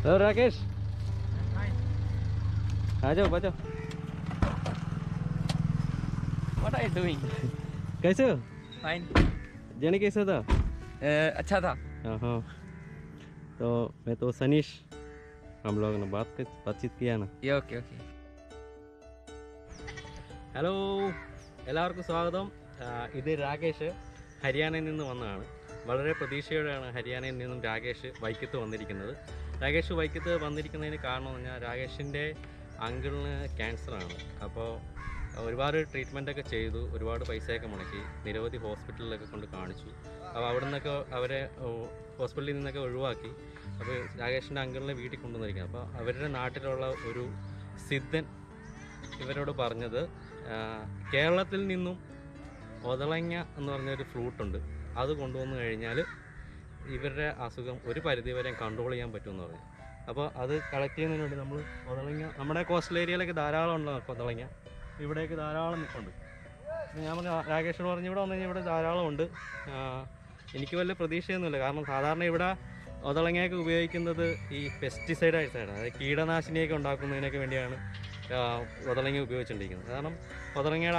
Hello Rakesh, आ जाओ बचो। What are you doing? कैसे हो? Fine. जर्नी कैसा था? अच्छा था। हाँ, तो मैं तो सनीश, हम लोग ने बातचीत किया ना. Okay okay. ഹലോ, എല്ലാവർക്കും സ്വാഗതം. ഇത് രാകേഷ് ഹരിയാനയിൽ നിന്ന് വന്നതാണ്. വളരെ പ്രതീക്ഷയോടെയാണ് ഹരിയാനയിൽ നിന്നും രാകേഷ് വൈക്കത്ത് വന്നിരിക്കുന്നത്. രാകേഷ് വൈക്കത്ത് വന്നിരിക്കുന്നതിന് കാരണം എന്ന് പറഞ്ഞാൽ രാകേഷിൻ്റെ അങ്കിളിന് ക്യാൻസറാണ്. അപ്പോൾ ഒരുപാട് ട്രീറ്റ്മെൻറ്റൊക്കെ ചെയ്തു, ഒരുപാട് പൈസയൊക്കെ മുടക്കി, നിരവധി ഹോസ്പിറ്റലിലൊക്കെ കൊണ്ട് കാണിച്ചു. അപ്പോൾ അവിടെ നിന്നൊക്കെ അവരെ ഹോസ്പിറ്റലിൽ നിന്നൊക്കെ ഒഴിവാക്കി. അപ്പോൾ രാകേഷിൻ്റെ അങ്കിളിനെ വീട്ടിൽ കൊണ്ടുവന്നിരിക്കുന്നത്. അപ്പോൾ അവരുടെ നാട്ടിലുള്ള ഒരു സിദ്ധൻ ഇവരോട് പറഞ്ഞത്, കേരളത്തിൽ നിന്നും ഒതളങ്ങ എന്ന് പറഞ്ഞൊരു ഫ്രൂട്ടുണ്ട്, അത് കൊണ്ടുവന്നു കഴിഞ്ഞാൽ ഇവരുടെ അസുഖം ഒരു പരിധിവരെ കൺട്രോൾ ചെയ്യാൻ പറ്റുമെന്ന് പറഞ്ഞു. അപ്പോൾ അത് കളക്ട് ചെയ്യുന്നതിന് വേണ്ടി നമ്മൾ ഒതളങ്ങ, നമ്മുടെ കോസ്റ്റൽ ഏരിയയിലൊക്കെ ധാരാളം ഉണ്ടോ ഒതളങ്ങ, ഇവിടെയൊക്കെ ധാരാളം നിൽപ്പുണ്ട്. ഞാൻ പറഞ്ഞു, രാകേഷോട് പറഞ്ഞു ഇവിടെ വന്നു കഴിഞ്ഞാൽ ഇവിടെ ധാരാളം ഉണ്ട്. എനിക്ക് വലിയ പ്രതീക്ഷയൊന്നുമില്ല, കാരണം സാധാരണ ഇവിടെ ഒതളങ്ങയൊക്കെ ഉപയോഗിക്കുന്നത് ഈ പെസ്റ്റിസൈഡ് ആയിട്ടാണ്, അതായത് കീടനാശിനിയൊക്കെ ഉണ്ടാക്കുന്നതിനൊക്കെ വേണ്ടിയാണ് ഒതളങ്ങ ഉപയോഗിച്ചുകൊണ്ടിരിക്കുന്നത്. കാരണം ഒതളങ്ങയുടെ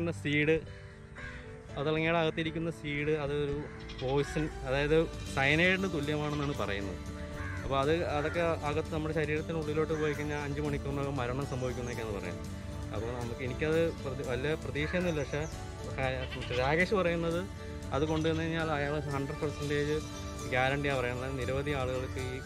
അകത്തിരിക്കുന്ന സീഡ് അതൊരു പോയിസൺ, അതായത് സയനൈഡിന് തുല്യമാണെന്നാണ് പറയുന്നത്. അപ്പോൾ അതൊക്കെ നമ്മുടെ ശരീരത്തിനുള്ളിലോട്ട് പോയി കഴിഞ്ഞാൽ 5 മണിക്കൂറിനകം മരണം സംഭവിക്കുന്നതൊക്കെയാണ് പറയുന്നത്. അപ്പോൾ എനിക്കത് വലിയ പ്രതീക്ഷയൊന്നുമില്ല. പക്ഷേ രാകേഷ് പറയുന്നത് അത് കൊണ്ടുവന്നു കഴിഞ്ഞാൽ അയാൾ 100% ഗ്യാരണ്ടിയാണ് പറയുന്നത്. നിരവധി ആളുകൾക്ക് ഈ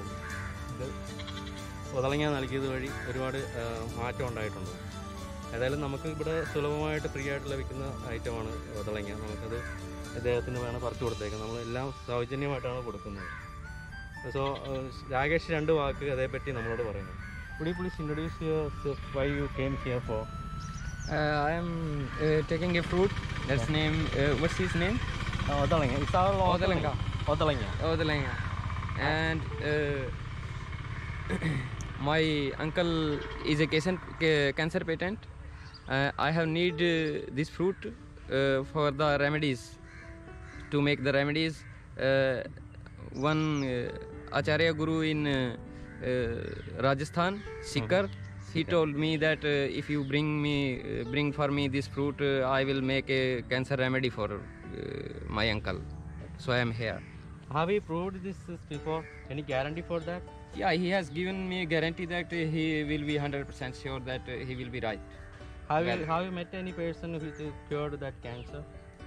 ഒതളങ്ങ നൽകിയത് വഴി ഒരുപാട് മാറ്റം ഉണ്ടായിട്ടുണ്ട്. ഏതായാലും നമുക്ക് ഇവിടെ സുലഭമായിട്ട് ഫ്രീ ആയിട്ട് ലഭിക്കുന്ന ഐറ്റമാണ് ഒതളങ്ങ. നമുക്കത് അദ്ദേഹത്തിന് വേണം പറിച്ചു കൊടുത്തേക്കാം. നമ്മളെല്ലാം സൗജന്യമായിട്ടാണ് കൊടുക്കുന്നത്. സോ രാകേഷ് 2 വാക്ക് അതേപ്പറ്റി നമ്മളോട് പറയുന്നു. Would you please introduce yourself, why you came here for? I am taking a fruit. That's name. What's his name? Odalanga. It's our Odalanga. Odalanga. And my uncle is a cancer patient. I have need this fruit for the remedies, to make the remedies. One Acharya Guru in Rajasthan, Sikar, he told me that if you bring for me this fruit, I will make a cancer remedy for my uncle. So I am here. Have you proved this before? Any guarantee for that? Yeah, he has given me a guarantee that he will be 100% sure that he will be right. Have you met any person who cured that cancer?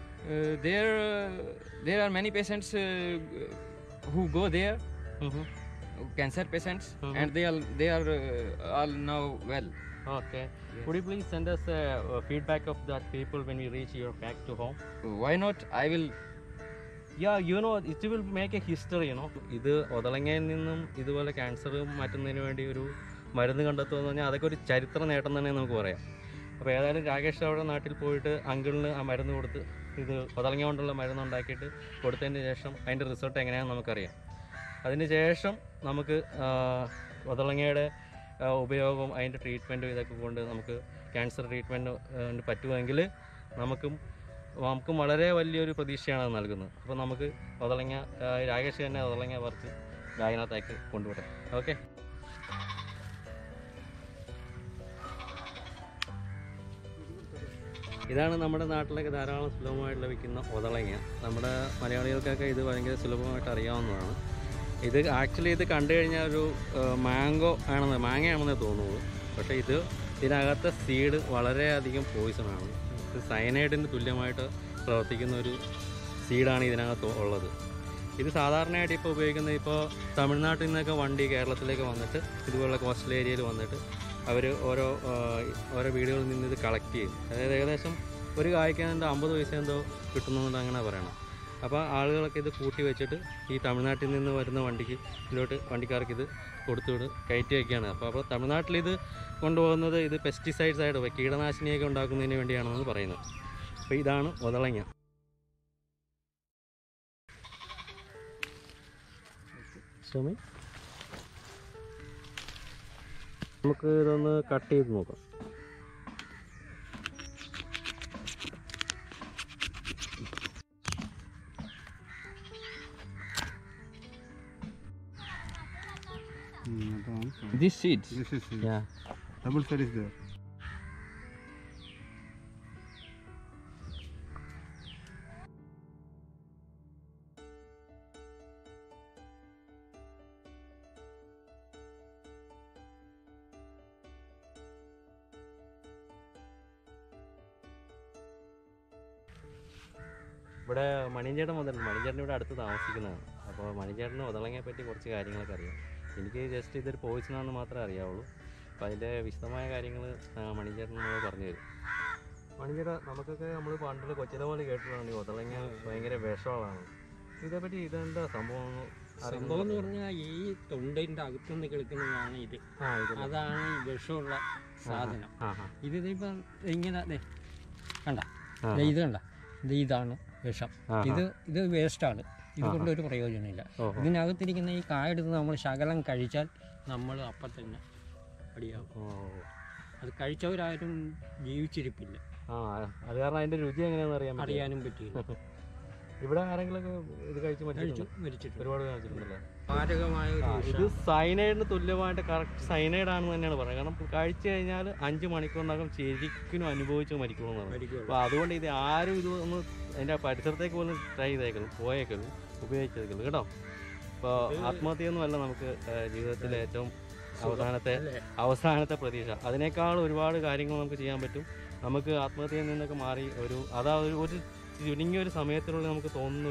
There are many patients who go there, cancer patients, and they are all now well. Okay. Yes. Could you please send us feedback of that people when we reach your back to home? Why not? I will. Yeah, it will make a history, ഇത് ഒതളങ്ങയിൽ നിന്നും ഇതുപോലെ cancer മാറ്റുന്നതിന് വേണ്ടി ഒരു മരുന്ന് കണ്ടെത്തുമെന്ന് പറഞ്ഞാൽ അതൊക്കെ ഒരു ചരിത്ര നേട്ടം തന്നെ നമുക്ക് പറയാം. അപ്പോൾ ഏതായാലും രാകേഷ് അവിടെ നാട്ടിൽ പോയിട്ട് അങ്കിളിന് ആ മരുന്ന് കൊടുത്ത്, ഇത് ഒതളങ്ങ കൊണ്ടുള്ള മരുന്ന് ഉണ്ടാക്കിയിട്ട് കൊടുത്തതിന് ശേഷം അതിൻ്റെ റിസൾട്ട് എങ്ങനെയാണെന്ന് നമുക്കറിയാം. അതിന് ശേഷം നമുക്ക് ഒതളങ്ങയുടെ ഉപയോഗം, അതിൻ്റെ ട്രീറ്റ്മെൻറ്റും ഇതൊക്കെ കൊണ്ട് നമുക്ക് ക്യാൻസർ ട്രീറ്റ്മെൻറ്റ് പറ്റുമെങ്കിൽ നമുക്കും വളരെ വലിയൊരു പ്രതീക്ഷയാണ് അത് നൽകുന്നത്. അപ്പോൾ നമുക്ക് ഒതളങ്ങ, രാകേഷ് തന്നെ ഒതളങ്ങ പറിച്ച് ബാഗിനകത്തേക്ക് കൊണ്ടുവിടാം. ഓക്കെ. ഇതാണ് നമ്മുടെ നാട്ടിലൊക്കെ ധാരാളം സുലഭമായിട്ട് ലഭിക്കുന്ന ഒതളങ്ങ. നമ്മുടെ മലയാളികൾക്കൊക്കെ ഇത് ഭയങ്കര സുലഭമായിട്ട് അറിയാവുന്നതാണ്. ഇത് ആക്ച്വലി ഇത് കണ്ടു കഴിഞ്ഞാൽ ഒരു മാങ്ങയാണെന്നേ തോന്നുള്ളൂ. പക്ഷേ ഇതിനകത്തെ സീഡ് വളരെയധികം പോയിസണാണ്. ഇത് സയനൈഡിന് തുല്യമായിട്ട് പ്രവർത്തിക്കുന്ന ഒരു സീഡാണ് ഇതിനകത്ത് ഉള്ളത്. ഇത് സാധാരണയായിട്ട് ഇപ്പോൾ ഉപയോഗിക്കുന്നത്, ഇപ്പോൾ തമിഴ്നാട്ടിൽ നിന്നൊക്കെ വണ്ടി കേരളത്തിലേക്ക് വന്നിട്ട് ഇതുപോലുള്ള കോസ്റ്റൽ ഏരിയയിൽ വന്നിട്ട് അവർ ഓരോ വീടുകളിൽ നിന്ന് ഇത് കളക്ട് ചെയ്യും. അതായത് ഏകദേശം ഒരു കായ്ക്ക് 50 പൈസ എന്തോ കിട്ടുന്നുണ്ട് അങ്ങനെ പറയണം. അപ്പോൾ ആളുകളൊക്കെ ഇത് കൂട്ടി വെച്ചിട്ട് ഈ തമിഴ്നാട്ടിൽ നിന്ന് വരുന്ന വണ്ടിക്കാർക്ക് ഇത് കയറ്റി വയ്ക്കുകയാണ്. അപ്പോൾ തമിഴ്നാട്ടിൽ ഇത് കൊണ്ടുപോകുന്നത് ഇത് പെസ്റ്റിസൈഡ്സ് ആയിട്ട് കീടനാശിനിയൊക്കെ ഉണ്ടാക്കുന്നതിന് വേണ്ടിയാണെന്ന് പറയുന്നത്. അപ്പോൾ ഇതാണ് ഒതളങ്ങ. നമുക്ക് ഇതൊന്ന് കട്ട് ചെയ്ത് നോക്കാം. These seeds. This is Yeah. double side is there. ഇവിടെ മണിഞ്ചേട്ടൻ വന്നിട്ടുണ്ട്. മണിഞ്ചേട്ടൻ ഇവിടെ അടുത്ത് താമസിക്കുന്നതാണ്. അപ്പോൾ മണിഞ്ചേട്ടന് ഒതളങ്ങയെ പറ്റി കുറച്ച് കാര്യങ്ങളൊക്കെ അറിയാം. എനിക്ക് ജസ്റ്റ് ഇതൊരു പോയിസണാണെന്ന് മാത്രമേ അറിയാവുള്ളൂ. അപ്പോൾ അതിൻ്റെ വിശദമായ കാര്യങ്ങൾ മണിഞ്ചേട്ടൻ നമ്മൾ പറഞ്ഞു തരും. മണിഞ്ചേട്ടൻ, നമുക്കൊക്കെ നമ്മൾ പണ്ടിൽ കൊച്ചിലെ പോലെ കേട്ടിട്ടുണ്ടാണ് ഈ ഒതളങ്ങ ഭയങ്കര വിഷമുള്ളതാണ്. ഇതേപ്പറ്റി ഇതെന്താ സംഭവം? സംഭവം എന്ന് പറഞ്ഞാൽ ഈ തൊണ്ടയിൻ്റെ അകത്തുനിന്ന് കിടക്കുന്നതാണ് ഇത്. അതാണ് ഈ വിഷമുള്ള സാധനം. ഇതിപ്പം ഇങ്ങനെ കണ്ട, ഇത് കണ്ട, ഇതാണ് വിഷം. ഇത് വേസ്റ്റാണ്. ഇതുകൊണ്ടൊരു പ്രയോജനമില്ല. ഇതിനകത്തിരിക്കുന്ന ഈ കായെടുത്ത് നമ്മൾ ശകലം കഴിച്ചാൽ നമ്മൾ അപ്പം തന്നെ അടിയാകും. അത് കഴിച്ചവരാരും ജീവിച്ചിരിപ്പില്ല. അത് കാരണം അതിൻ്റെ രുചി എങ്ങനെയാണെന്ന് അറിയാനും പറ്റിയില്ല. ഇവിടെ ആരെങ്കിലൊക്കെ ഇത് കഴിച്ച് മരിച്ചിട്ട് ഒരുപാട് കാണിച്ചിട്ടുണ്ടല്ലോ. മാരകമായ ഇത് സൈനൈഡിന് തുല്യമായിട്ട് കറക്റ്റ് സൈനൈഡ് ആണെന്ന് തന്നെയാണ് പറയുന്നത്. കാരണം കഴിച്ചു കഴിഞ്ഞാൽ 5 മണിക്കൂറിനകം ശരിക്കും അനുഭവിച്ച് മരിക്കണമെന്നാണ്. അപ്പോൾ അതുകൊണ്ട് ഇത് ആരും ഇത് ഒന്ന് അതിൻ്റെ പരിസരത്തേക്ക് പോലും ട്രൈ ചെയ്തേക്കലും പോയേക്കലും ഉപയോഗിച്ചേക്കലും കേട്ടോ. ഇപ്പോൾ ആത്മഹത്യയൊന്നുമല്ല നമുക്ക് ജീവിതത്തിലെ ഏറ്റവും അവസാനത്തെ പ്രതീക്ഷ. അതിനേക്കാൾ ഒരുപാട് കാര്യങ്ങൾ നമുക്ക് ചെയ്യാൻ പറ്റും. നമുക്ക് ആത്മഹത്യയിൽ നിന്നൊക്കെ മാറി ഒരു ചുരുങ്ങിയൊരു സമയത്തിനുള്ളിൽ നമുക്ക് തോന്നുന്ന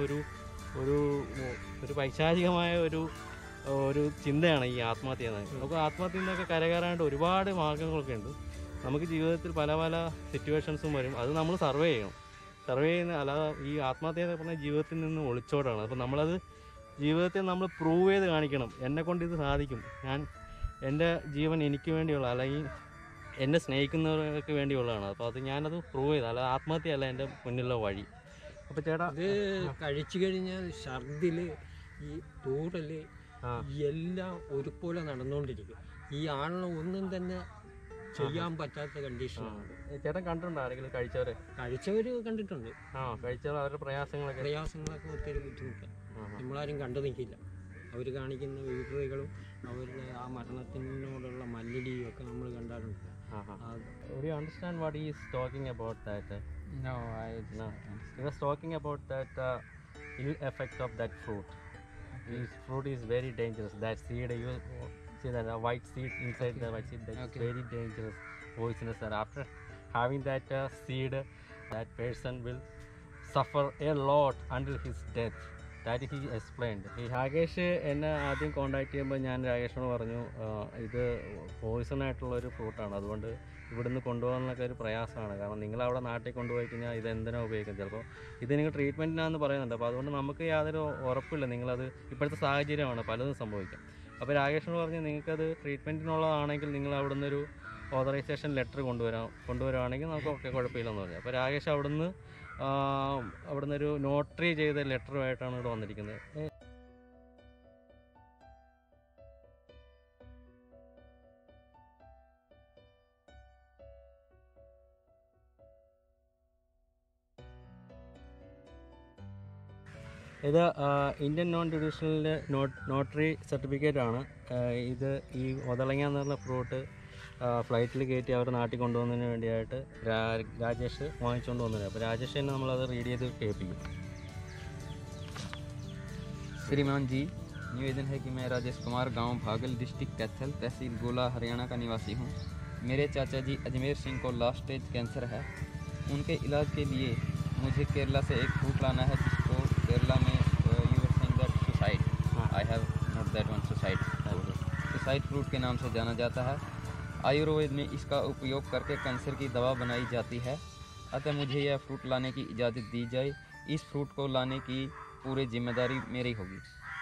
ഒരു പൈശാചികമായ ഒരു ചിന്തയാണ് ഈ ആത്മഹത്യ എന്ന്. നമുക്ക് ആത്മഹത്യയിൽ നിന്നൊക്കെ കരകയറാനായിട്ട് ഒരുപാട് മാർഗ്ഗങ്ങളൊക്കെ ഉണ്ട്. നമുക്ക് ജീവിതത്തിൽ പല പല സിറ്റുവേഷൻസും വരും. അത് നമ്മൾ സർവേ ചെയ്യണം. സർവേ ചെയ്യുന്ന അല്ലാതെ ഈ ആത്മഹത്യ എന്ന് പറഞ്ഞാൽ ജീവിതത്തിൽ നിന്ന് ഒളിച്ചോടാണ്. അപ്പോൾ നമ്മളത് ജീവിതത്തിൽ നമ്മൾ പ്രൂവ് ചെയ്ത് കാണിക്കണം. എന്നെക്കൊണ്ട് ഇത് സാധിക്കും, എൻ്റെ ജീവൻ എനിക്ക് വേണ്ടിയുള്ള അല്ലെങ്കിൽ എന്നെ സ്നേഹിക്കുന്നവർക്ക് വേണ്ടിയുള്ളതാണ്. അപ്പോൾ അത് ഞാനത് പ്രൂവ് ചെയ്തു. അല്ലാതെ ആത്മഹത്യയല്ല എൻ്റെ മുന്നിലുള്ള വഴി. അപ്പോൾ ചേട്ടാ, ഇത് കഴിച്ചു കഴിഞ്ഞാൽ ഛർദില്, ഈ തൂറല് എല്ലാം ഒരുപോലെ നടന്നുകൊണ്ടിരിക്കും. ഈ ആളിനെ ഒന്നും തന്നെ ചെയ്യാൻ പറ്റാത്ത കണ്ടീഷനാണ്. ചേട്ടൻ കണ്ടിട്ടുണ്ടോ ആരെങ്കിലും കഴിച്ചവർ കണ്ടിട്ടുണ്ട്. കഴിച്ചവർ അവരുടെ പ്രയാസങ്ങളൊക്കെ ഒത്തിരി ബുദ്ധിമുട്ടാണ്. നമ്മളാരും കണ്ടു നിൽക്കില്ല. അവർ കാണിക്കുന്ന വികൃതികളും അവരുടെ ആ മരണത്തിനോടുള്ള മല്ലിടിയും ഒക്കെ നമ്മൾ കണ്ടാറുണ്ട്. Do you understand what he is talking about that? No, He was talking about that ill effect of that fruit. This fruit is very dangerous. That seed, you see that white seed inside the white seed, that's very dangerous, poisonous. And after having that seed, that person will suffer a lot until his death. That he explained. ഈ രാകേഷ് എന്നെ ആദ്യം contact ചെയ്യുമ്പോൾ ഞാൻ രാകേഷിനോട് പറഞ്ഞു ഇത് പോയിസണായിട്ടുള്ളൊരു ഫ്രൂട്ടാണ്, അതുകൊണ്ട് ഇവിടുന്ന് കൊണ്ടുപോകാനൊക്കെ ഒരു പ്രയാസമാണ്. കാരണം നിങ്ങളവിടെ നാട്ടിൽ കൊണ്ടുപോയി കഴിഞ്ഞാൽ ഇത് എന്തിനാണ് ഉപയോഗിക്കുന്നത്, ചിലപ്പോൾ ഇത് നിങ്ങൾ ട്രീറ്റ്മെൻറ്റിനാണെന്ന് പറയുന്നുണ്ട്. അപ്പോൾ അതുകൊണ്ട് നമുക്ക് യാതൊരു ഉറപ്പില്ല. നിങ്ങളത് ഇപ്പോഴത്തെ സാഹചര്യമാണ്, പലതും സംഭവിക്കും. അപ്പോൾ രാകേഷിനോട് പറഞ്ഞു നിങ്ങൾക്കത് ട്രീറ്റ്മെൻറ്റിനുള്ളതാണെങ്കിൽ നിങ്ങൾ അവിടുന്ന് ഒരു ഓതറൈസേഷൻ ലെറ്റർ കൊണ്ടുവരുവാണെങ്കിൽ നമുക്ക് ഒക്കെ കുഴപ്പമില്ലെന്ന് പറഞ്ഞു. അപ്പോൾ രാകേഷ് അവിടുന്ന് ഒരു നോട്ടറി ചെയ്ത ലെറ്ററുമായിട്ടാണ് ഇവിടെ വന്നിരിക്കുന്നത്. ഇത് ഇന്ത്യൻ നോൺ ജുഡീഷ്യലിൻ്റെ നോട്ടറി സർട്ടിഫിക്കറ്റ് ആണ്. ഇത് ഈ ഒതളങ്ങ എന്ന് പറഞ്ഞ ഫ്രൂട്ട് ഫ്ലൈറ്റിൽ കയറ്റി അവർ നാട്ടിൽ കൊണ്ടുപോകുന്നതിന് വേണ്ടിയായിട്ട് രാജേഷ് വാങ്ങിച്ചുകൊണ്ട് വന്നത്. അപ്പോൾ രാജേഷ് തന്നെ നമ്മളത് റീഡ് ചെയ്ത് കേൾപ്പിക്കും. श्रीमान जी, निवेदन है कि मैं राजेश कुमार, गांव भागल, डिस्ट्रिक्ट कैथल, तहसील गोला, हरियाणा का निवासी हूं। मेरे चाचा जी अजमेर सिंह को लास्ट स्टेज कैंसर है। उनके इलाज के लिए मुझे केरला से एक फ्रूट लाना है जिसको केरला में you were saying that suicide, I have note that one, suicide fruit के नाम से जाना जाता है। आयुर्वेद में इसका उपयोग करके कैंसर की दवा बनाई जाती है। अतः मुझे यह फ्रूट लाने की इजाज़त दी जाए। इस फ्रूट को लाने की पूरी जिम्मेदारी मेरी होगी।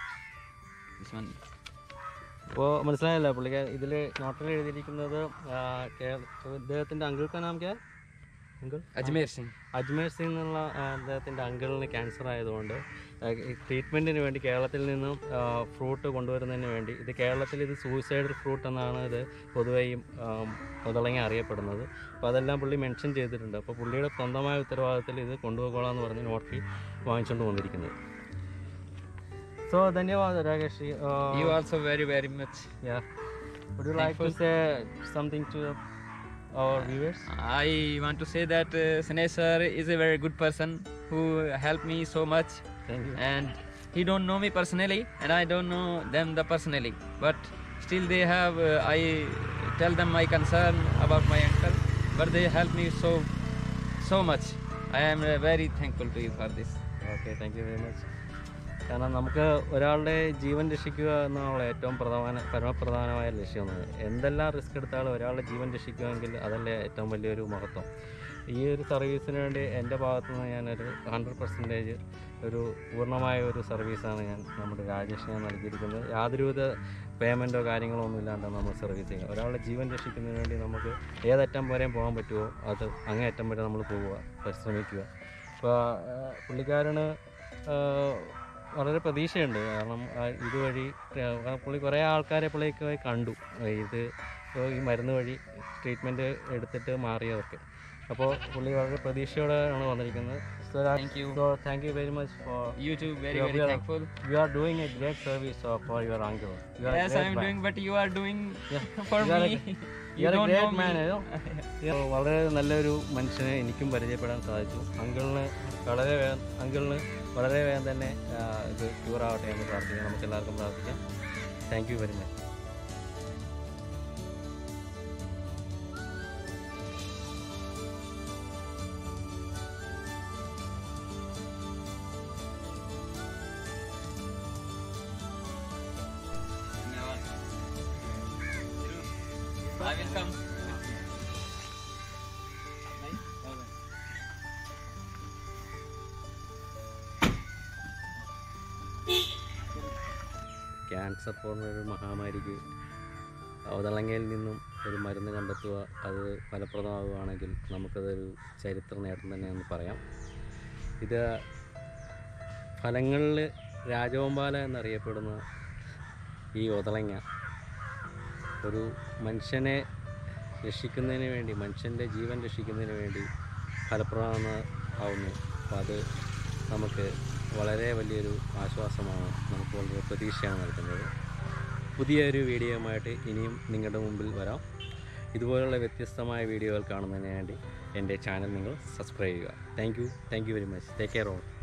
അപ്പോൾ മനസ്സിലായല്ലോ പുള്ളിക്ക് ഇതിൽ നോട്ടിൽ എഴുതിയിരിക്കുന്നത് ഇദ്ദേഹത്തിൻ്റെ അങ്കിൾക്കാ നാം ക്യാ? अजमेर सिंह എന്നുള്ള അദ്ദേഹത്തിൻ്റെ അങ്കിളിന് ക്യാൻസർ ആയതുകൊണ്ട് ട്രീറ്റ്മെൻറ്റിന് വേണ്ടി കേരളത്തിൽ നിന്നും ഫ്രൂട്ട് കൊണ്ടുവരുന്നതിന് വേണ്ടി, ഇത് കേരളത്തിൽ ഇത് സൂയിസൈഡൽ ഫ്രൂട്ട് എന്നാണ് ഇത് പൊതുവെയും ഒതളങ്ങ അറിയപ്പെടുന്നത്. അപ്പോൾ അതെല്ലാം പുള്ളി മെൻഷൻ ചെയ്തിട്ടുണ്ട്. അപ്പോൾ പുള്ളിയുടെ സ്വന്തമായ ഉത്തരവാദിത്തത്തിൽ ഇത് കൊണ്ടുപോകോളാന്ന് പറഞ്ഞ് നോട്ടറി വാങ്ങിച്ചുകൊണ്ട് വന്നിരിക്കുന്നത്. So धन्यवाद Rakesh ji. You also very, very much. Yeah. Would you like to Thankful. say something to our viewers? I want to say that Snesh sir is a very good person who helped me so much, Thank you. and he don't know me personally and I don't know them personally, but still they have I tell them my concern about my uncle, but they help me so much. I am very thankful to you for this. Okay, thank you very much. കാരണം നമുക്ക് ഒരാളുടെ ജീവൻ രക്ഷിക്കുക എന്നുള്ള ഏറ്റവും പരമപ്രധാനമായ ലക്ഷ്യം. എന്തെല്ലാം risk എടുത്താലും ഒരാളുടെ ജീവൻ രക്ഷിക്കുമെങ്കിൽ അതല്ലേ ഏറ്റവും വലിയൊരു മഹത്വം. ഈ ഒരു സർവീസിന് വേണ്ടി എൻ്റെ ഭാഗത്തുനിന്ന് ഞാനൊരു 100% ഒരു പൂർണ്ണമായ ഒരു സർവീസാണ് നമ്മുടെ രാജേഷിന് നൽകിയിരിക്കുന്നത്. യാതൊരുവിധ പേയ്മെൻറ്റോ കാര്യങ്ങളോ ഒന്നും ഇല്ലാണ്ട് നമ്മൾ സർവീസ് ചെയ്യുക. ഒരാളുടെ ജീവൻ രക്ഷിക്കുന്നതിന് വേണ്ടി നമുക്ക് ഏതറ്റം വരെയും പോകാൻ പറ്റുമോ അത് അങ്ങേയറ്റം വരെ നമ്മൾ പോവുക, പരിശ്രമിക്കുക. അപ്പോൾ പുള്ളിക്കാരന് വളരെ പ്രതീക്ഷയുണ്ട്. കാരണം ഇതുവഴി പുള്ളി കുറേ ആൾക്കാരെ പുള്ളിക്ക് കണ്ടു, ഈ മരുന്ന് വഴി ട്രീറ്റ്മെൻറ്റ് എടുത്തിട്ട് മാറിയവർക്ക്. അപ്പോൾ പുള്ളി വളരെ പ്രതീക്ഷയോടെയാണ് വന്നിരിക്കുന്നത്. Thank you. So thank you very much for You too, very thankful. you are doing a great service for your uncle. You are Yes, a I great am man. doing, but you are doing for You are me. You are a don't great know man, me. you know. വളരെ നല്ലൊരു മനുഷ്യനെ എനിക്കും പരിചയപ്പെടാൻ സാധിച്ചു. അങ്കിളിന് വളരെ വേഗം തന്നെ ഇത് ക്യൂർ ആവട്ടെ എന്ന് പ്രാർത്ഥിക്കാം. നമുക്ക് എല്ലാവർക്കും പ്രാർത്ഥിക്കാം. Thank you very much. I will come. Cancer പോലുള്ളൊരു മഹാമാരിക്ക് അവതളങ്ങയിൽ നിന്നും ഒരു മരുന്ന് കണ്ടെത്തുക, അത് ഫലപ്രദമാവുകയാണെങ്കിൽ നമുക്കതൊരു ചരിത്ര നേട്ടം തന്നെയെന്ന് പറയാം. ഇത് ഫലങ്ങളിൽ രാജവെമ്പാല എന്നറിയപ്പെടുന്ന ഈ ഒതളങ്ങ ഒരു മനുഷ്യനെ രക്ഷിക്കുന്നതിന് വേണ്ടി, മനുഷ്യൻ്റെ ജീവൻ രക്ഷിക്കുന്നതിന് വേണ്ടി ഫലപ്രദമാവുന്നു. അപ്പോൾ അത് നമുക്ക് വളരെ വലിയൊരു ആശ്വാസമാണ്, നമുക്ക് വളരെ പ്രതീക്ഷയാണ് നൽകുന്നത്. പുതിയൊരു വീഡിയോയുമായിട്ട് ഇനിയും നിങ്ങളുടെ മുമ്പിൽ വരാം. ഇതുപോലുള്ള വ്യത്യസ്തമായ വീഡിയോകൾ കാണുന്നതിന് വേണ്ടി എൻ്റെ ചാനൽ നിങ്ങൾ സബ്സ്ക്രൈബ് ചെയ്യുക. Thank you very much. Take care all.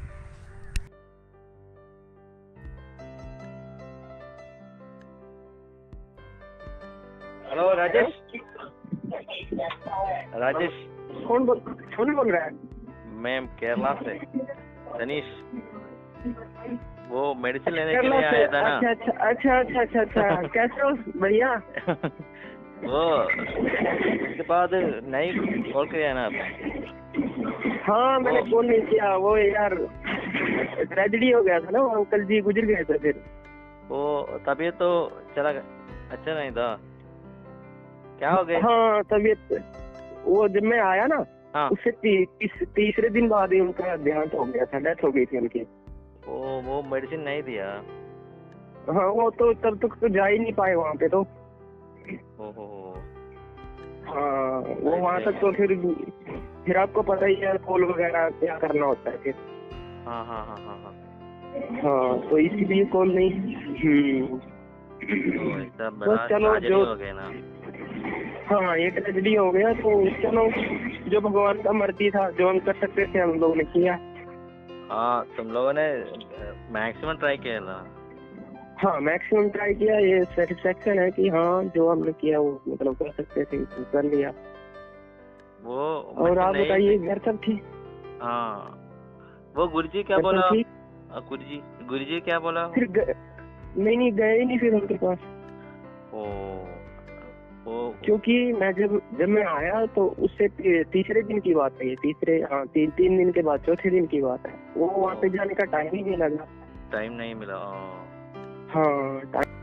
Hello Rajesh. Rajesh कौन बोल रहा है? मैं केरला से तनीश. वो मेडिसिन लेने के लिए आया था ना. अच्छा. कैसे हो? बढ़िया. वो उसके बाद नहीं कॉल किया ना आपने? हाँ, मैंने कॉल नहीं किया. वो यार ट्रेजेडी हो गया था ना, वो अंकल जी गुजर गए थे. फिर वो तबीयत तो चला अच्छा नहीं था. क्या हो गया? हाँ, तबीयत वो जब मैं आया ना, हाँ. उससे तीसरे दिन बाद ही उनका देहांत हो गया था, डेथ हो गई थी उनकी. वो मेडिसिन नहीं दिया. हाँ, वो तो तब तक तो जा ही नहीं पाए वहाँ पे तो. ओहो. हाँ, वो वहाँ तक तो फिर आपको पता ही है कॉल वगैरह क्या करना होता है फिर. हाँ. हाँ, तो इसीलिए कॉल नहीं. तो ऐसा बड़ा चलो, ट्रेजेडी हो गया ना. हाँ, ये ट्रेजेडी हो गया. तो चलो, जो भगवान का मर्जी था, जो हम कर सकते थे हम लोग ने किया. हाँ, तुम लोगों ने मैक्सिमम ट्राई किया था. हाँ, मैक्सिमम ट्राई किया. ये सेटिस्फेक्शन है कि हाँ, जो हमने किया वो मतलब कर सकते थे, तो कर लिया. वो और आप बताइए, घर सब ठीक? हाँ. वो गुरुजी क्या घर सब बोला? ठीक? गुरुजी क्या बोला? फिर नहीं गए नहीं फिर उनके पास. ओ क्योंकि मैं जब मैं आया तो उससे तीसरे दिन की बात है. ये तीन दिन के बाद चौथे दिन की बात है. वो वहाँ पे जाने का टाइम ही नहीं लगा. टाइम नहीं मिला. हाँ,